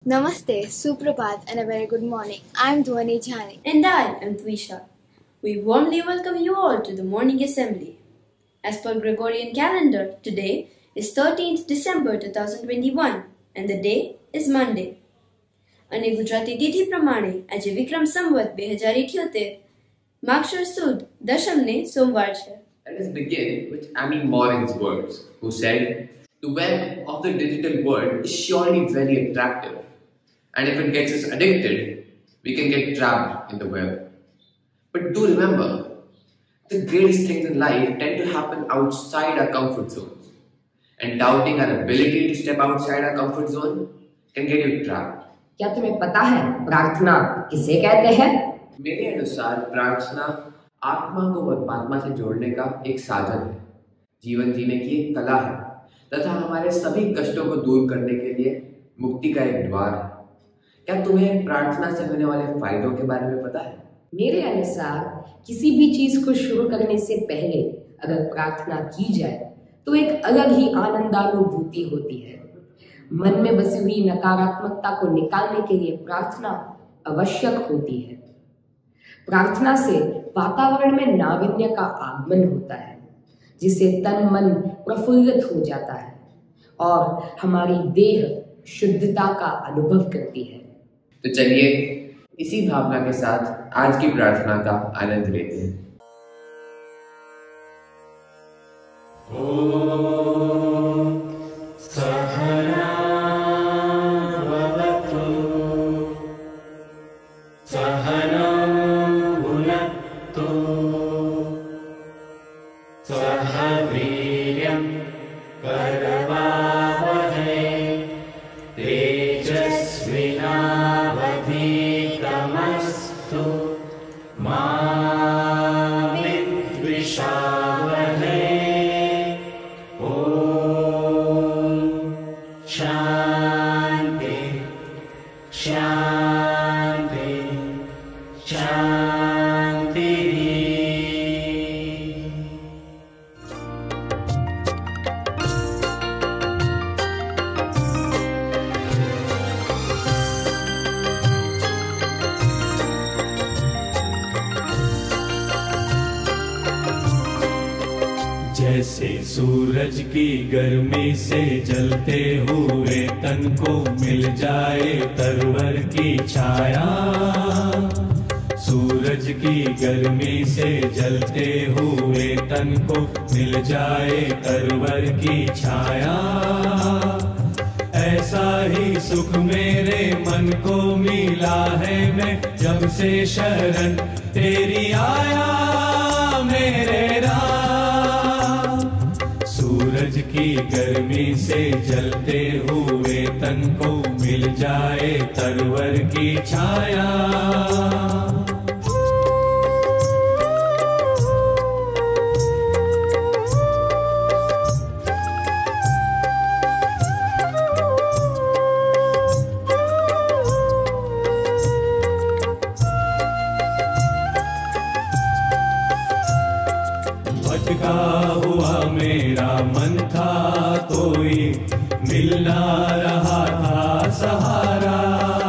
Namaste, Suprabhat, and a very good morning. I am Dhwani Jhani. And I am Twisha. We warmly welcome you all to the morning assembly. As per Gregorian calendar, today is 13th December 2021 and the day is Monday. અને ગુજરાતી તિથિ પ્રમાણે આજે વિક્રમ સંવત 2078 માગશર સુદ દશમને સોમવાર છે. Let us begin with Amy Morin's words, who said, "The web of the digital world is surely very attractive, and if it gets us addicted, we can get trapped in the web. But do remember, the greatest things in life tend to happen outside our comfort zones, and doubting our ability to step outside our comfort zone can get you trapped." क्या तुम्हें पता है प्रार्थना किसे कहते हैं? मेरे अनुसार प्रार्थना आत्मा को परमात्मा से जोड़ने का एक साधन है, जीवन जीने की एक कला है तथा हमारे सभी कष्टों को दूर करने के लिए मुक्ति का एक द्वार है. क्या तुम्हें प्रार्थना से होने वाले फायदों के बारे में पता है? मेरे अनुसार किसी भी चीज को शुरू करने से पहले अगर प्रार्थना की जाए तो एक अलग ही आनंदानुभूति होती है. मन में बसी हुई नकारात्मकता को निकालने के लिए प्रार्थना आवश्यक होती है. प्रार्थना से वातावरण में नावीन्य का आगमन होता है, जिससे तन मन प्रफुल्लित हो जाता है और हमारी देह शुद्धता का अनुभव करती है. तो चलिए इसी भावना के साथ आज की प्रार्थना का आनंद लेते हैं. जैसे सूरज की गर्मी से जलते हुए तन को मिल जाए तरवर की छाया, सूरज की गर्मी से जलते हुए तन को मिल जाए तरवर की छाया, ऐसा ही सुख मेरे मन को मिला है मैं जब से शरण तेरी आया मेरे राम. सूरज की गर्मी से जलते हुए तन को मिल जाए तरवर की छाया. भटका हुआ मेरा मन था, कोई मिल ना रहा था सहारा.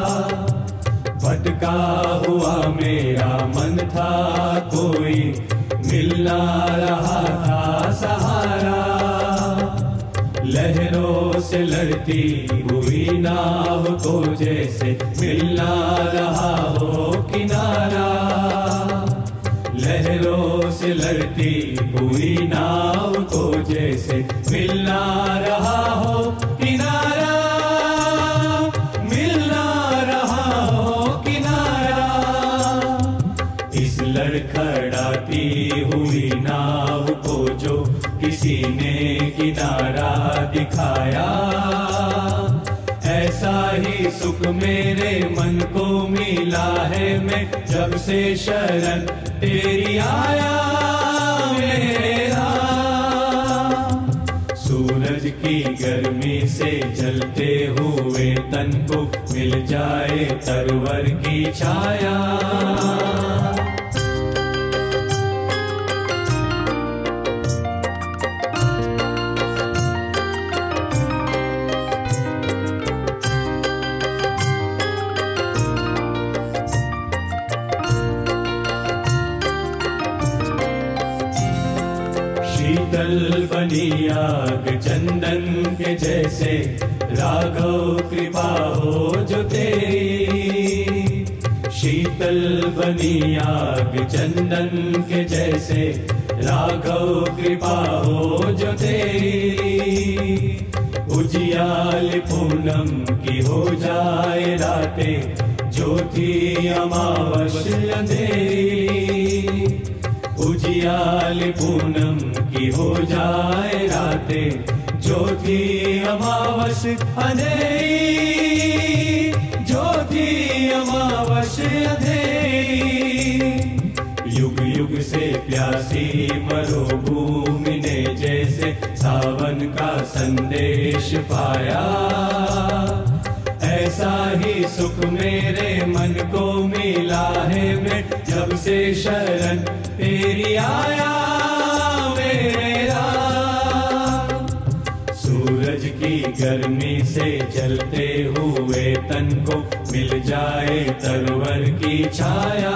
भटका हुआ मेरा मन था, कोई मिल ना रहा था सहारा. लहरों से लड़ती हुई नाव को जैसे मिल ना रहा हो किनारा. लहरों से लड़ती हुई नाव को जैसे मिल ना रहा हो किनारा, मिल ना रहा हो किनारा. इस लड़खड़ाती हुई नाव को जो किसी ने किनारा दिखाया, ऐसा ही सुख मेरे मन को मिला है मैं जब से शरण तेरी आया मेरे राम. सूरज की गर्मी से जलते हुए तन को मिल जाए तरवर की छाया. शीतल बनी आग चंदन के जैसे, राघव कृपा हो जो तेरी। शीतल बनी आग चंदन के जैसे, राघव कृपा हो जो तेरी। उजियाल पूनम की हो जाए रातें, ज्योति अमावस्या अंधेरी। उजियाल पूनम की हो जाए रातें, ज्योति अमावस्या अंधेरी। ज्योति अमावस्या अंधेरी। युग युग से प्यासी मरुभूमि ने जैसे, सावन का संदेश पाया। ऐसा ही सुख मेरे मन को मिला है, मैं जब से शरण तेरी आया मेरे राम। सूरज की गर्मी से जलते हुए तन को, मिल जाए तरवर की छाया।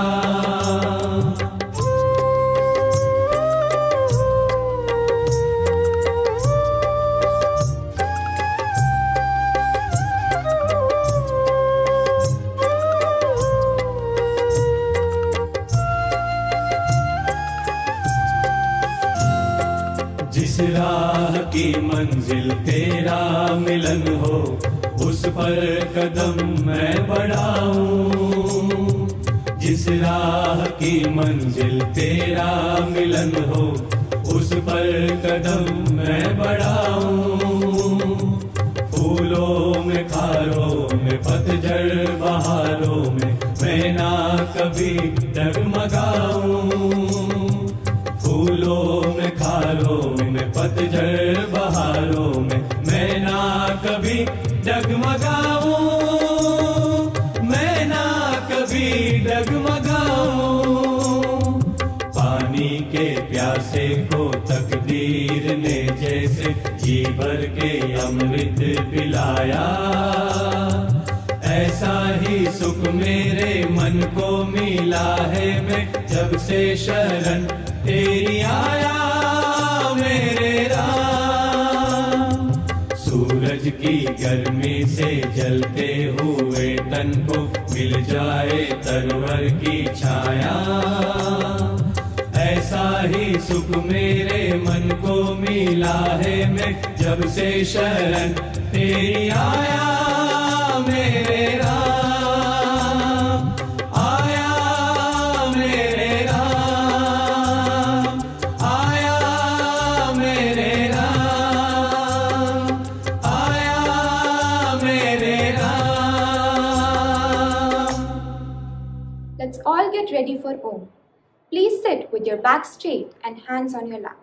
जिस राह की मंजिल तेरा मिलन हो, उस पर कदम मैं बढ़ाऊं। जिस राह की मंजिल तेरा मिलन हो, उस पर कदम मैं बढ़ाऊं। फूलों में खारों में पतझड़ बहारों में, मैं ना कभी डगमगाऊं। फूलों में खारों में पतझड़ बहारों में, मैं ना कभी डगमगाऊं। मैं ना कभी डगमगाऊं। पानी के प्यासे को तकदीर ने जैसे, जी भर के अमृत पिलाया। ऐसा ही सुख मेरे मन को मिला है, मैं जब से शरण तेरी आया मेरे राम। सूरज की गर्मी से जलते हुए तन को, मिल जाए तरवर की छाया। ऐसा ही सुख मेरे मन को मिला है, मैं जब से शरण तेरी आया मेरे Ram. Let's all get ready for Om. Please sit with your back straight and hands on your lap.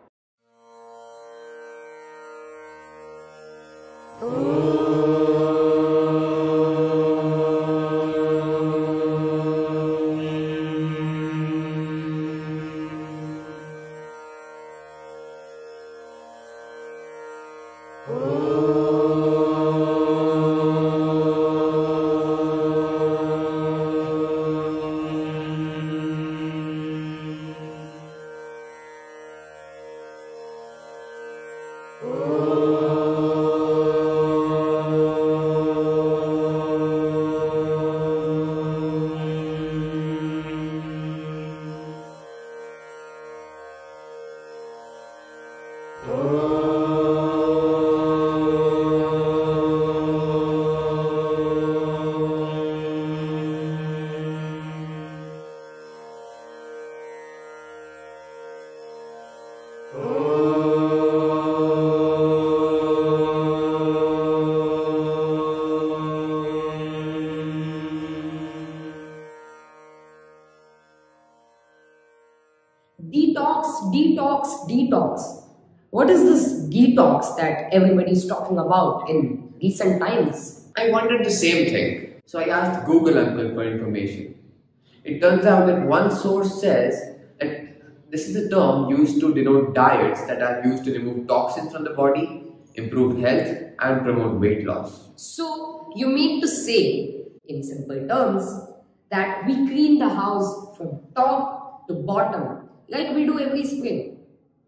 Detox. What is this detox that everybody is talking about in recent times? I wondered the same thing, so I asked Google Uncle for information. It turns out that one source says that this is a term used to denote diets that are used to remove toxins from the body, improve health, and promote weight loss. So, you mean to say, in simple terms, that we clean the house from top to bottom like we do every spring?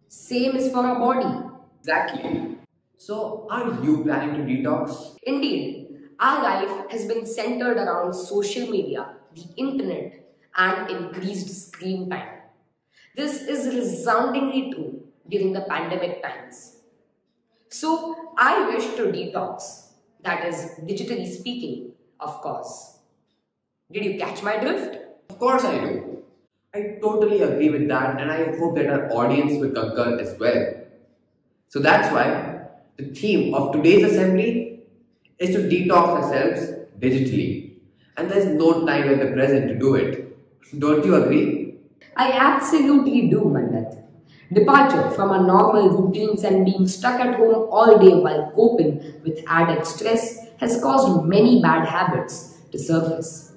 Same is for our body. Exactly. So, are you planning to detox? Indeed, our life has been centered around social media, the internet, and increased screen time. This is resoundingly true during the pandemic times. So, I wish to detox, that is, digitally speaking, of course. Did you catch my drift? Of course I do. I totally agree with that, and I hope that our audience will concur as well. So that's why the theme of today's assembly is to detox ourselves digitally. And there's no time like the present to do it. Don't you agree? I absolutely do, Mandat. Departure from our normal routines and being stuck at home all day while coping with added stress has caused many bad habits to surface.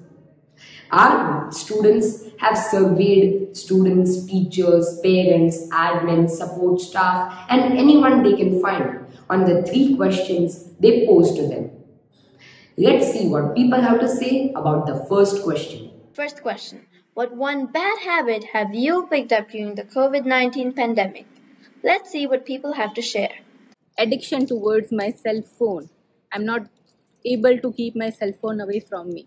Our students have surveyed students, teachers, parents, admin, support staff, and anyone they can find on the 3 questions they posed to them. Let's see what people have to say about the first question. First question. What one bad habit have you picked up during the COVID-19 pandemic? Let's see what people have to share. Addiction towards my cell phone. I'm not able to keep my cell phone away from me.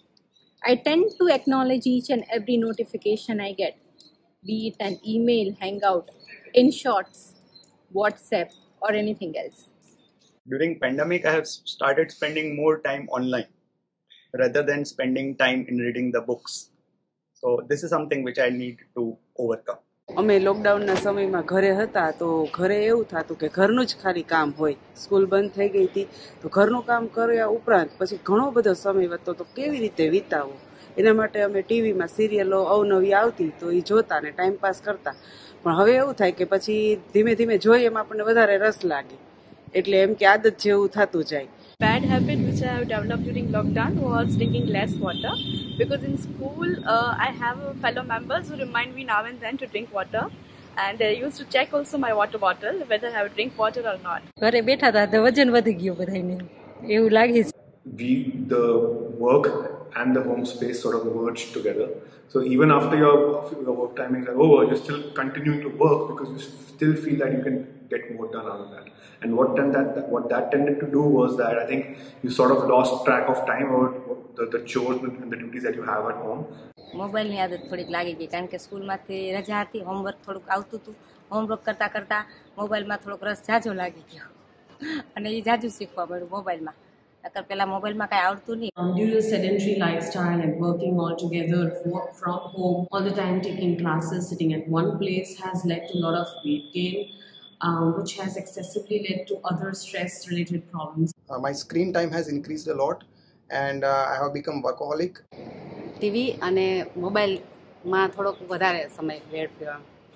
I tend to acknowledge each and every notification I get, be it an email, hangout, in shorts, WhatsApp, or anything else. During pandemic, I have started spending more time online rather than spending time in reading the books. So this is something which I need to overcome. અમે લોકડાઉનના સમયમાં ઘરે હતા તો ઘરે એવું થતું કે ઘરનું જ ખાલી કામ હોય. સ્કૂલ બંધ થઈ ગઈ હતી તો ઘરનું કામ કર્યા ઉપરાંત પછી ઘણો બધો સમય વધતો તો કેવી રીતે વિતાવો એના માટે અમે ટીવીમાં સિરિયલો અવનવી આવતી તો એ જોતા ને ટાઈમ પાસ કરતા. પણ હવે એવું થાય કે પછી ધીમે ધીમે જોઈએ એમ આપણને વધારે રસ લાગે એટલે એમ કે આદત જેવું થતું જાય. Bad habit which I have developed during lockdown was drinking less water, because in school I have fellow members who remind me now and then to drink water, and they used to check also my water bottle whether I have drink water or not. ઘરે બેઠા હતા તો વજન વધી ગયું બધાયને એવું લાગે છે. The work and the home space sort of merged together. So even after your work timings are over, you're still continuing to work because you still feel that you can get more done out of that. And what that tended to do was that I think you sort of lost track of time about the chores and the duties that you have at home. મોબાઈલની આદત થોડીક લાગી ગઈ કારણ કે સ્કૂલમાંથી રજા હતી, હોમવર્ક થોડુંક આવતું હતું. હોમવર્ક કરતાં કરતાં મોબાઈલમાં થોડોક રસ જાજો લાગી ગયો અને એ જાજુ શીખવા મળ્યું મોબાઈલમાં. નકર પહેલાં મોબાઈલમાં કાંઈ આવડતું નહીં. Due to a sedentary lifestyle and working all together, work from home, all the time taking classes, sitting at one place has led to a lot of weight gain, which has excessively led to other stress-related problems. My screen time has increased a lot and I have become workaholic. TV અને મોબાઈલમાં થોડોક વધારે સમય વેડફ્યો.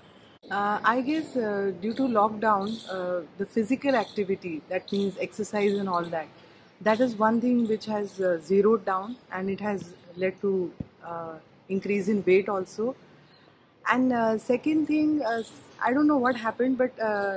I guess due to lockdown, the physical activity, that means exercise and all that, that is one thing which has zeroed down and it has led to increase in weight also. And second thing, I don't know what happened, but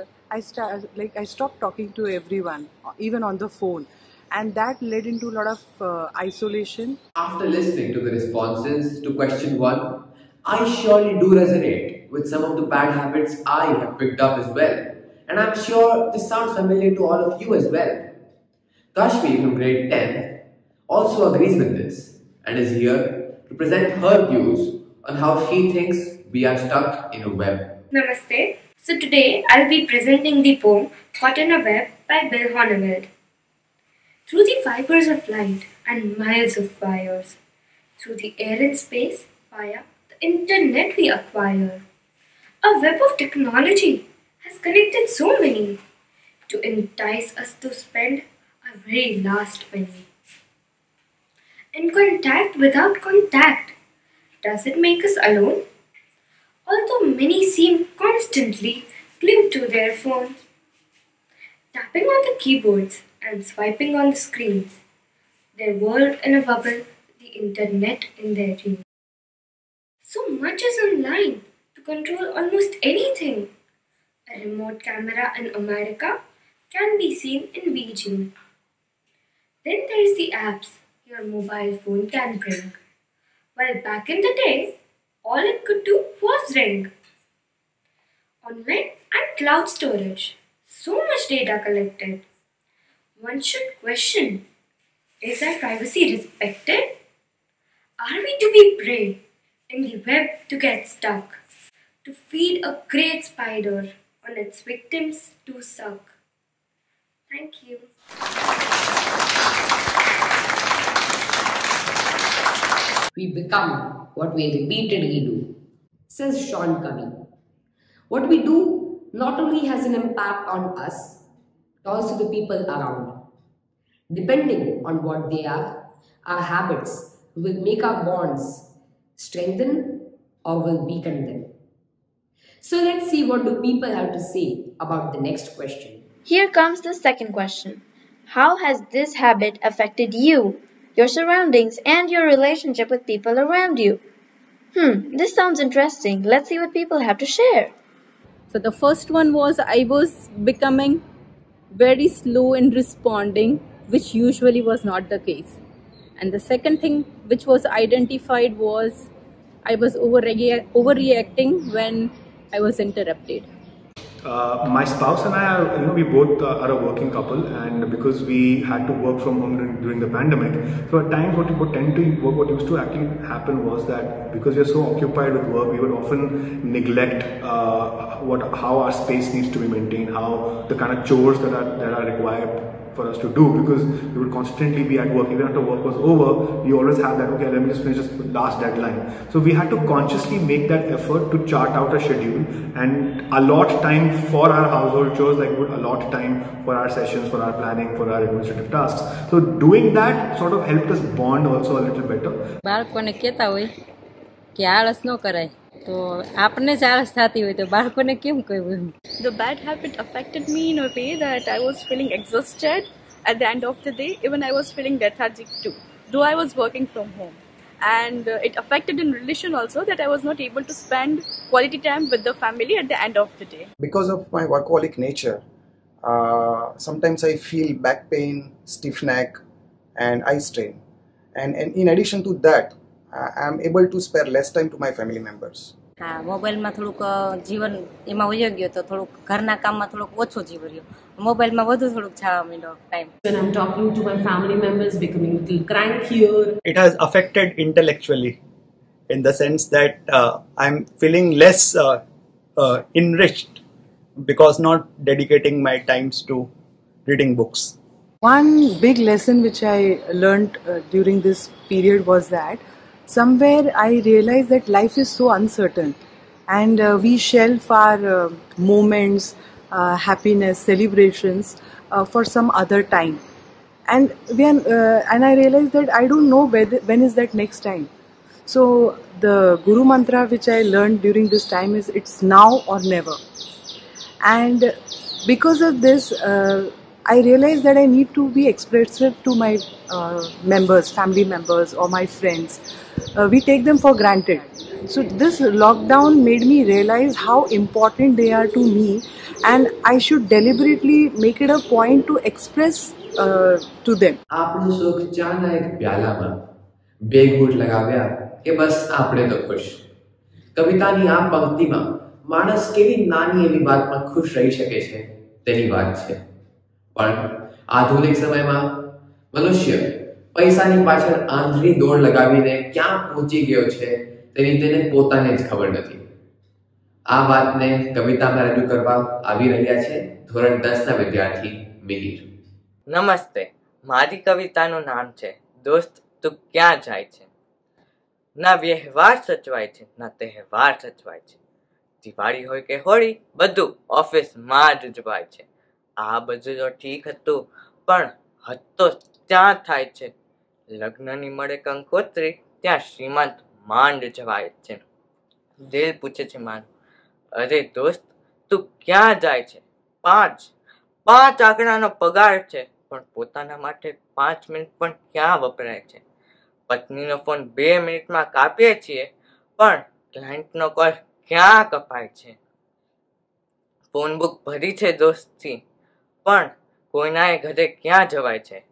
I stopped talking to everyone, even on the phone, and that led into a lot of isolation. After listening to the responses to question 1, I surely do resonate with some of the bad habits I have picked up as well, and I'm sure this sounds familiar to all of you as well. Kashmi from grade 10 also agrees with this and is here to present her views on how she thinks we are stuck in a web. Namaste. So today I'll be presenting the poem Caught in a Web by Bill Honneveld. Through the fibers of light and miles of wires, through the air and space, via the internet we acquire. A web of technology has connected so many to entice us to spend our very last penny. In contact without contact, does it make us alone? Although many seem constantly glued to their phones, tapping on the keyboards and swiping on the screens, their world in a bubble, the internet in their dreams. So much is online to control almost anything. A remote camera in America can be seen in Beijing. Then there is the apps your mobile phone can bring. While back in the day, all it could do was ring. online and cloud storage. So much data collected. One should question, is our privacy respected? Are we to be prey in the web to get stuck? To feed a great spider on its victims to suck? Thank you. We become what we repeatedly do, says Sean Covey. What we do not only has an impact on us, but also the people around. Depending on what they are, our habits will make our bonds strengthen or will weaken them. So let's see what do people have to say about the next question. Here comes the second question. How has this habit affected you, your surroundings, and your relationship with people around you? This sounds interesting. Let's see what people have to share. So the first one was I was becoming very slow in responding, which usually was not the case. And the second thing which was identified was I was overreacting when I was interrupted. My spouse and I are, we both are a working couple, and because we had to work from home during the pandemic, so at times what used to actually happen was that because we are so occupied with work, we would often neglect how our space needs to be maintained, how the kind of chores that are required for us to do, because we would constantly be at work. Even after work was over, we always have that, okay, let me just finish this last deadline. So we had to consciously make that effort to chart out a schedule and allot time for our household chores, like we would allot time for our sessions, for our planning, for our administrative tasks. So doing that sort of helped us bond also a little better. બાળકોને કહેતા હોય કે આળસ ન કરાય તો આપણે જ આળસ થતી હોય તો બાળકોને કેમ કહેવું? The bad habit affected me in a way that I was feeling exhausted at the end of the day. Even I was feeling lethargic too, though I was working from home. And it affected in relation also, that I was not able to spend quality time with the family at the end of the day. Because of my workaholic nature, sometimes I feel back pain, stiff neck and eye strain. And in addition to that, I am able to spare less time to my family members. મોબાઈલમાં થોડુંક જીવન એમાં વયો ગયો તો થોડુંક ઘરના કામમાં થોડુંક ઓછો જીવ રહ્યો. મોબાઈલમાં વધુ થોડુંક છાવા માંડ્યો time. When I'm talking to my family members, becoming a little crankier. It has affected intellectually in the sense that I'm feeling less enriched because not dedicating my times to reading books. One big lesson which I learned during this period was that somewhere I realized that life is so uncertain, and we shelf our moments, happiness, celebrations for some other time. And I realized that I don't know when is that next time. So the Guru Mantra which I learned during this time is, it's now or never. And because of this, I realized that I need to be expressive to my members, family members or my friends. We take them for granted. So this lockdown made me realize how important they are to me, and I should deliberately make it a point to express to them. આપણું સુખ ચાના એક પ્યાલામાં બે ઘૂંટ લગાવ્યા કે બસ આપણે તો ખુશ. કવિતાની આ પંક્તિમાં માણસ કેવી નાની એવી વાતમાં ખુશ રહી શકે છે તેની વાત છે. પણ આધુનિક સમયમાં મનુષ્ય પૈસાની પાછળ આંધળી દોડ લગાવીને ક્યાં પહોંચી ગયો છે તેની તેને પોતાને જ ખબર નથી. આ વાતને કવિતામાં રજૂ કરવા આવી રહ્યા છે ધોરણ 10 ના વિદ્યાર્થી મિહિર. નમસ્તે, મારી કવિતાનું નામ છે દોસ્ત તું ક્યાં જાય છે. ના વ્યવહાર સચવાય છે, ના તહેવાર સચવાય છે. દિવાળી હોય કે હોળી, બધું ઓફિસમાં જ ઉજવાય છે. આ બધું તો ઠીક હતું, પણ હતો ત્યાં થાય છે. લગ્નની મળે કંકોત્રી, ત્યાં શ્રીમંત માંડ જવાય છે. દિલ પૂછે છે મારું, અરે દોસ્ત તું ક્યાં જાય છે? પાંચ આંકડાનો પગાર છે, પણ પોતાના માટે 5 મિનિટ પણ ક્યાં વપરાય છે? પત્નીનો ફોન 2 મિનિટમાં કાપીએ છીએ, પણ ક્લાયન્ટનો કોલ ક્યાં કપાય છે? ફોન બુક ભરી છે દોસ્તથી, પણ કોઈનાએ ઘરે ક્યાં જવાય છે?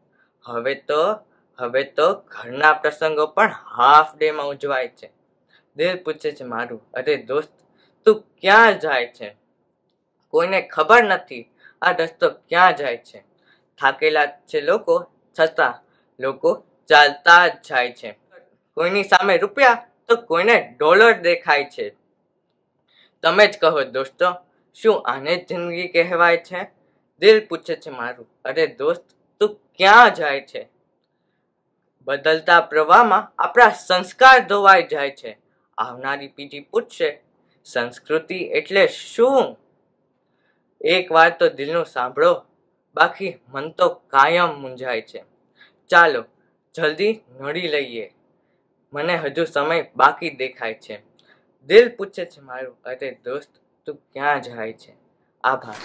હવે તો ઘરના પ્રસંગો પણ હાફ ડે માં ઉજવાય છે. દિલ પૂછે છે મારું, અરે દોસ્ત તું ક્યાં જાય છે? કોઈને ખબર નથી આ રસ્તો ક્યાં જાય છે. થાકેલા છે લોકો, છતાં લોકો ચાલતા જ જાય છે. કોઈની સામે રૂપિયા તો કોઈને ડોલર દેખાય છે. તમે જ કહો દોસ્તો, શું આને જ જિંદગી કહેવાય છે? દિલ પૂછે છે મારું, અરે દોસ્ત તું ક્યાં જાય છે? બદલતા પ્રવાહમાં આપણા સંસ્કાર ધોવાઈ જાય છે. આવનારી પેઢી પૂછશે સંસ્કૃતિ એટલે શું? એક વાર તો દિલનું સાંભળો, બાકી મન તો કાયમ મૂંઝાય છે. ચાલો જલ્દી નડી લઈએ, મને હજુ સમય બાકી દેખાય છે. દિલ પૂછે છે મારું, અરે દોસ્ત તું ક્યાં જાય છે? આભાર.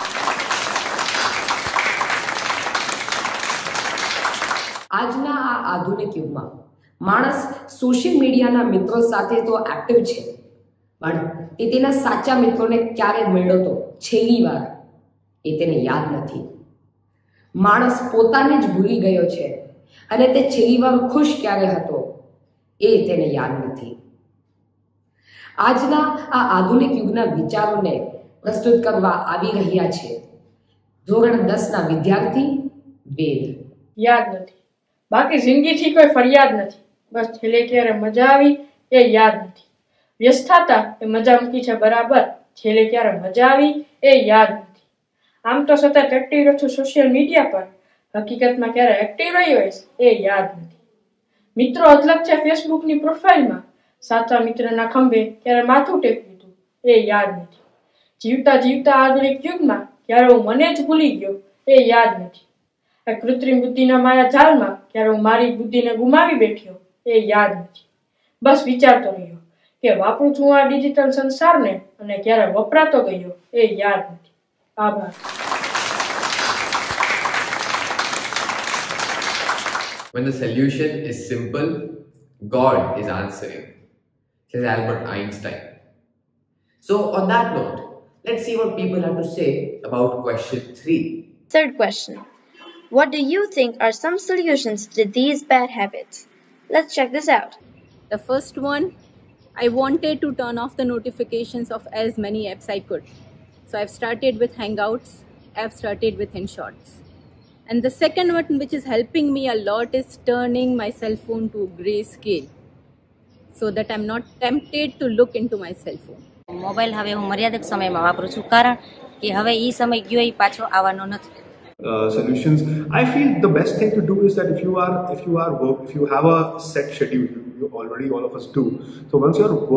આજના આ આધુનિક યુગમાં માણસ સોશિયલ મીડિયાના મિત્રો સાથે તો એક્ટિવ છે, પણ તે તેના સાચા મિત્રોને ક્યારે મળ્યો તો છેલ્લી વાર એ તેને યાદ નથી. માણસ પોતાને જ ભૂલી ગયો છે અને તે છેલ્લી વાર ખુશ ક્યારે હતો એ તેને યાદ નથી. આજના આ આધુનિક યુગના વિચારોને પ્રસ્તુત કરવા આવી રહ્યા છે ધોરણ 10ના વિદ્યાર્થી વેદ. યાદ નથી, બાકી જિંદગીથી કોઈ ફરિયાદ નથી. બસ છેલ્લે ક્યારે મજા આવી એ યાદ નથી. વ્યસ્ત થતા એ મજા મૂકી છે બરાબર, છેલ્લે ક્યારે મજા આવી એ યાદ નથી. આમ તો સતત એક્ટિવ રહું છું સોશિયલ મીડિયા પર, હકીકતમાં ક્યારે એક્ટિવ રહ્યો હોઈશ એ યાદ નથી. મિત્રો અદલક છે ફેસબુકની પ્રોફાઇલમાં, સાચા મિત્રના ખંભે ક્યારે માથું ટેકવ્યું હતું એ યાદ નથી. જીવતા જીવતા આધુનિક યુગમાં ક્યારે હું મને જ ભૂલી ગયો એ યાદ નથી. આ કૃત્રિમ બુદ્ધિના માયા જાળમાં ક્યારે હું મારી બુદ્ધિને ગુમાવી બેઠ્યો એ યાદ નથી. બસ વિચારતો રહ્યો કે વાપરું છું આ ડિજિટલ સંસારને અને ક્યારે વપરાતો ગયો એ યાદ નથી. આભાર. When the solution is simple, God is answering, says Albert Einstein. So on that note, let's see what people have to say about question 3. Third question. What do you think are some solutions to these bad habits? Let's check this out. The first one, I wanted to turn off the notifications of as many apps I could. So I've started with Hangouts, I've started with InShots. And the second one, which is helping me a lot, is turning my cell phone to grayscale so that I'm not tempted to look into my cell phone. Mobile હવે હું મર્યાદિત સમયમાં વાપરું છું, કારણ કે હવે એ સમય ગયો એ પાછો આવવાનો નથી. Solutions. I feel the best thing to do is that if you have a set schedule, you already all of us do. So once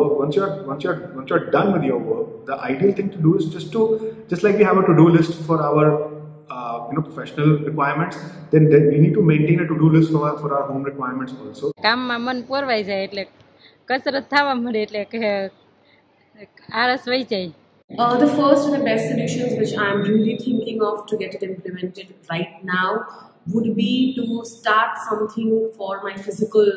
you're done with your work, the ideal thing to do is just like we have a to-do list for our professional requirements, then we need to maintain a to-do list for our home requirements also. કામમાં મન પોરવાઈ જાય એટલે કસરત થવા મળે એટલે કે આળસ વહી જાય. The first and the best solutions which I'm really thinking of to get it implemented right now would be to start something for my physical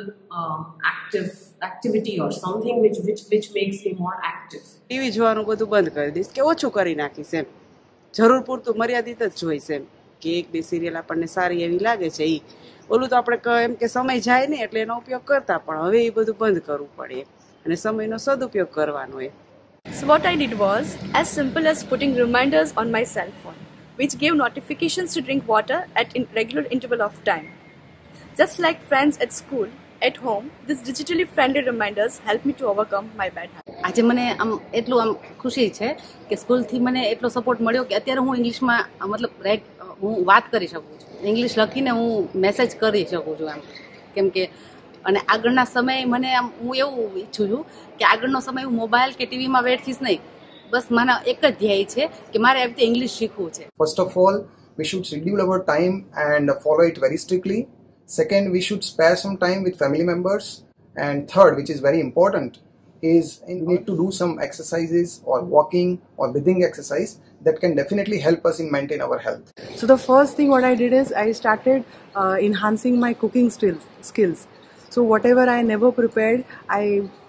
activity or something which makes me more active. TV જોવાનું બધું બંધ કરી દઈશ કે ઓછું કરી નાખીશ એમ. જરૂર પૂરતું મર્યાદિત જ જોઈશ એમ કે એક બે સિરિયલ આપણને સારી એવી લાગે છે એ ઓલું તો આપણે એમ કે સમય જાય નહીં એટલે એનો ઉપયોગ કરતા, પણ હવે એ બધું બંધ કરવું પડે અને સમયનો સદુપયોગ કરવાનો એ. So what I did was as simple as putting reminders on my cell phone, which gave notifications to drink water at regular interval of time. Just like friends at school, at home, these digitally friendly reminders help me to overcome my bad habits. આજે મને આમ એટલું આમ ખુશી છે કે સ્કૂલથી મને એટલો સપોર્ટ મળ્યો કે અત્યારે હું ઇંગ્લિશમાં મતલબ હું વાત કરી શકું છું, ઇંગ્લિશ લખીને હું મેસેજ કરી શકું છું આમ, કેમ કે અને આગળના સમય મને આમ હું એવું ઈચ્છું છું કે આગળનો સમય હું મોબાઈલ કે ટીવીમાં વેઠીશ નહીં, બસ મારા એક જ ધ્યેય છે કે મારે આવી રીતે ઇંગ્લિશ શીખવું છે. First of all, we should schedule our time and follow it very strictly. Second, we should spare some time with family members. And third, which is very important, is we need to do some exercises or walking or breathing exercise that can definitely help us in maintain our health. So the first thing what I did is I started enhancing my cooking skills. So whatever I never prepared, I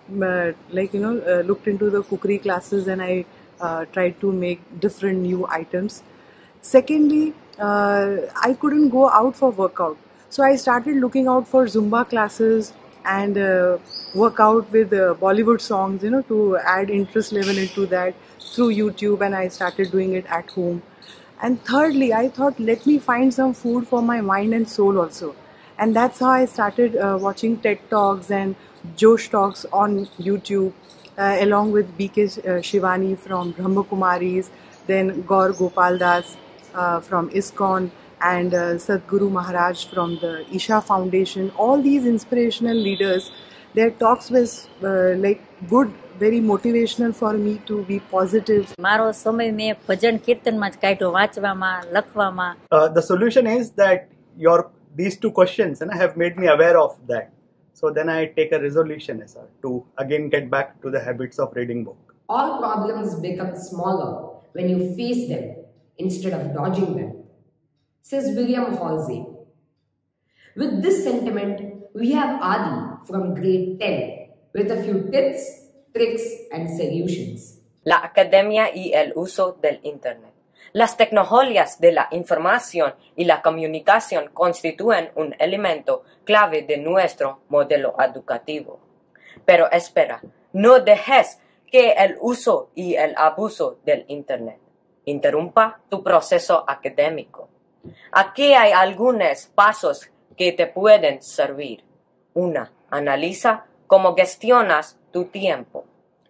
looked into the cookery classes and I tried to make different new items. Secondly, I couldn't go out for workout. So I started looking out for Zumba classes and work out with Bollywood songs, to add interest level into that through YouTube, and I started doing it at home. And thirdly, I thought, let me find some food for my mind and soul also. And that's how I started watching TED Talks and Josh Talks on YouTube, along with BK Shivani from Brahma Kumaris, then Gaur Gopal Das from ISKCON, and Sadhguru Maharaj from the Isha Foundation. All these inspirational leaders, their talks was like good, very motivational for me to be positive. મારો સમય મેં ભજન કીર્તનમાં જ કાઢ્યો, વાંચવામાં, લખવામાં. The solution is that these two questions have made me aware of that. So then I take a resolution to again get back to the habits of reading book. All problems become smaller when you face them instead of dodging them, says William Halsey. With this sentiment, we have Adi from grade 10 with a few tips, tricks and solutions. La academia y el uso del Internet. Las tecnologías de la información y la comunicación constituyen un elemento clave de nuestro modelo educativo. Pero espera, no dejes que el uso y el abuso del Internet interrumpa tu proceso académico. Aquí hay algunos pasos que te pueden servir. 1. Analiza cómo gestionas tu tiempo.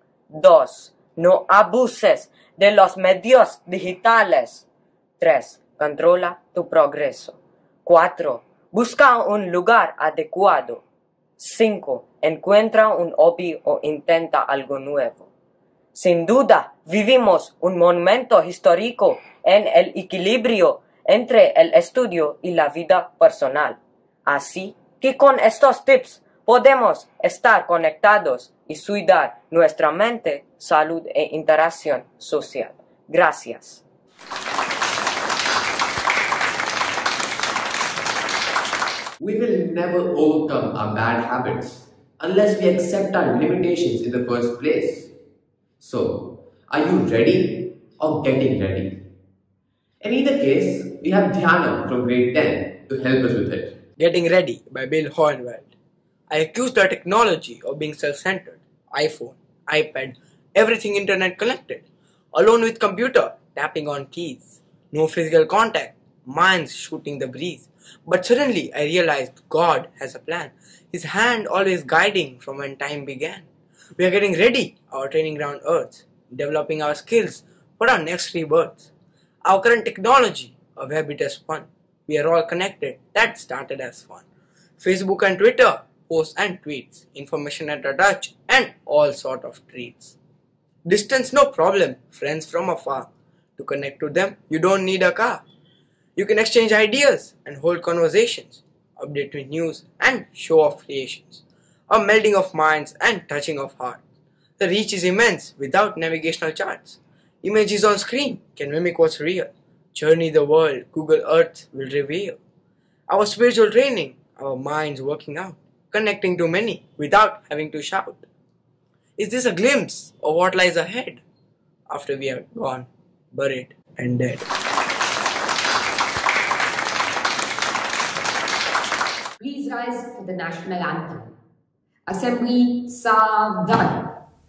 2. No abuses de los medios digitales. 3. Controla tu progreso. 4. Busca un lugar adecuado. 5. Encuentra un hobby o intenta algo nuevo. Sin duda, vivimos un momento histórico en el equilibrio entre el estudio y la vida personal. Así que con estos tips podemos estar conectados y cuidar nuestra mente, salud e interacción social. Gracias. We will never overcome our bad habits unless we accept our limitations in the first place. So, are you ready or getting ready? In either case, we have Dhyana from grade 10 to help us with it. Getting Ready by Bill Hornwell. I accuse the technology of being self-centered. iPhone, iPad, everything internet connected. Alone with computer, tapping on keys. No physical contact, minds shooting the breeze. But suddenly I realized God has a plan. His hand always guiding from when time began. We are getting ready, our training ground Earth. Developing our skills for our next rebirth. Our current technology, a habit as fun. We are all connected, that started as fun. Facebook and Twitter, posts and tweets, information at a touch, and all sort of treats. Distance no problem, friends from afar. To connect to them, you don't need a car. You can exchange ideas and hold conversations, update with news and show off creations. A melding of minds and touching of heart. The reach is immense without navigational charts. Images on screen can mimic what's real. Journey the world, Google Earth will reveal. Our spiritual training, our minds working out, connecting to many without having to shout. Is this a glimpse of what lies ahead after we are gone, buried and dead? Please rise for the national anthem. Assembly, Saavdhan.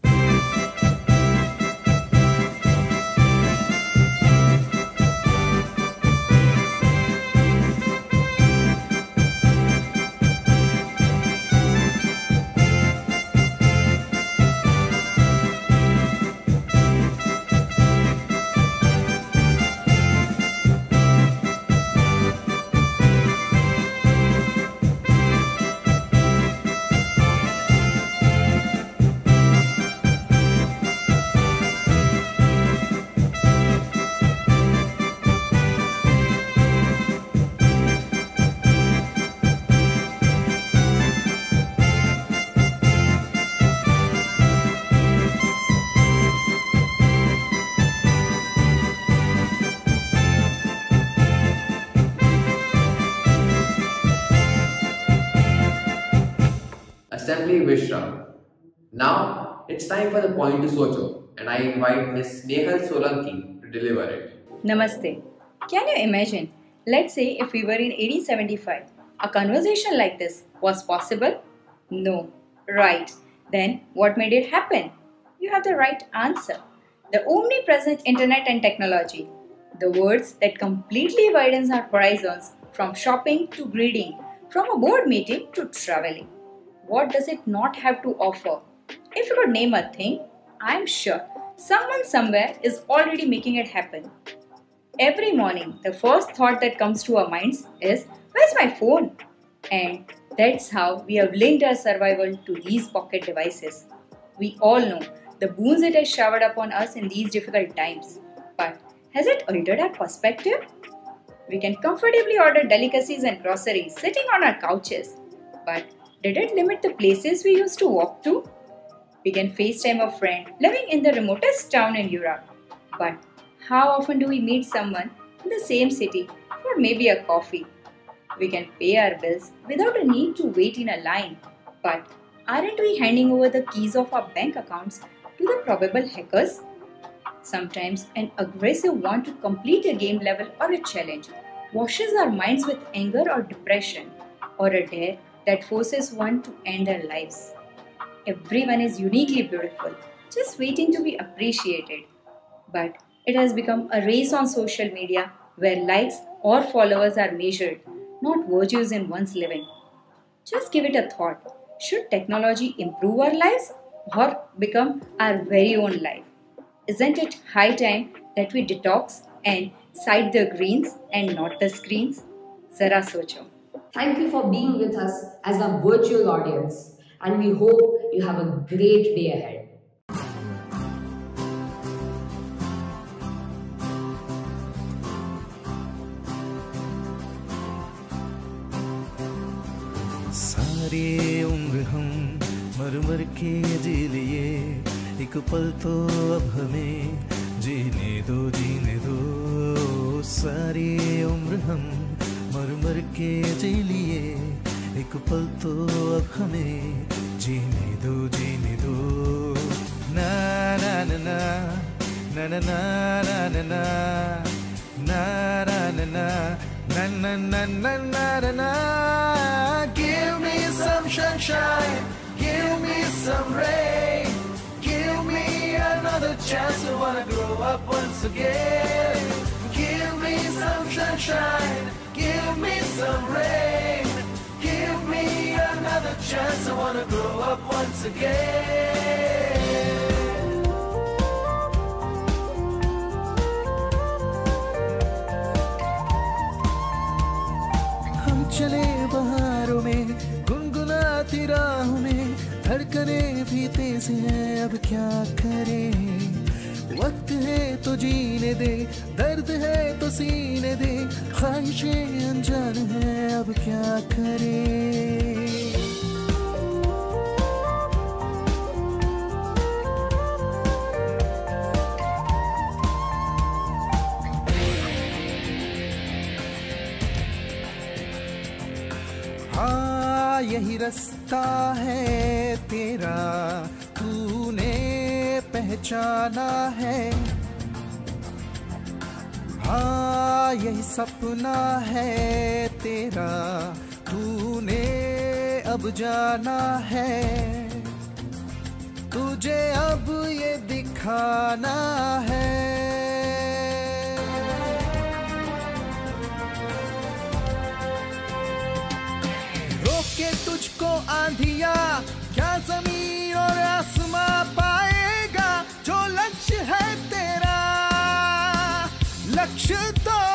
Assembly Vishram. Now it's time for the point to Socho, and I invite Ms. Nehal Solanki to deliver it. Namaste. Can you imagine? Let's say if we were in 1875, a conversation like this was possible? No. Right. Then what made it happen? You have the right answer. The omnipresent internet and technology. The words that completely widens our horizons, from shopping to greeting, from a board meeting to traveling. What does it not have to offer? If you could name a thing, I am sure someone somewhere is already making it happen. Every morning, the first thought that comes to our minds is, where's my phone? And that's how we have linked our survival to these pocket devices. We all know the boons it has showered upon us in these difficult times. But has it altered our perspective? We can comfortably order delicacies and groceries sitting on our couches. But did it limit the places we used to walk to? We can FaceTime a friend living in the remotest town in Europe. But how often do we meet someone in the same city for maybe a coffee? We can pay our bills without a need to wait in a line. But aren't we handing over the keys of our bank accounts to the probable hackers? Sometimes an aggressive want to complete a game level or a challenge washes our minds with anger or depression, or a dare that forces one to end their lives. Everyone is uniquely beautiful, just waiting to be appreciated. But it has become a race on social media where likes or followers are measured, not virtues in one's living. Just give it a thought. Should technology improve our lives or become our very own life? Isn't it high time that we detox and sight the greens and not the screens? Zara socho. Thank you for being with us as a virtual audience, and we hope you have a great day ahead. सारी उम्र हम मर मर के जी लिए, एक पल तो अब हमें जीने दो। सारी उम्र हम मर मर के जी लिए, एक पल तो अब हमें जीने दो। ना ना ना ना ना ना ना ना ना na na na na na na na na na na. Give me some sunshine, give me some rain, give me another chance. I wanna grow up once again. Give me some sunshine, give me some rain, give me another chance. I wanna grow up once again. चले बहारों में गुनगुनाती राहों में, धड़कने भी तेज हैं अब क्या करें। वक्त है तो जीने दे, दर्द है तो सीने दे, ख्वाहिशें अनजान हैं अब क्या करें। यही रास्ता है तेरा, तूने पहचाना है। हाँ यही सपना है तेरा, तूने अब जाना है। तुझे अब ये दिखाना है। के तुझको आंधिया क्या जमीन और आसमां पाएगा। जो लक्ष्य है तेरा, लक्ष्य तो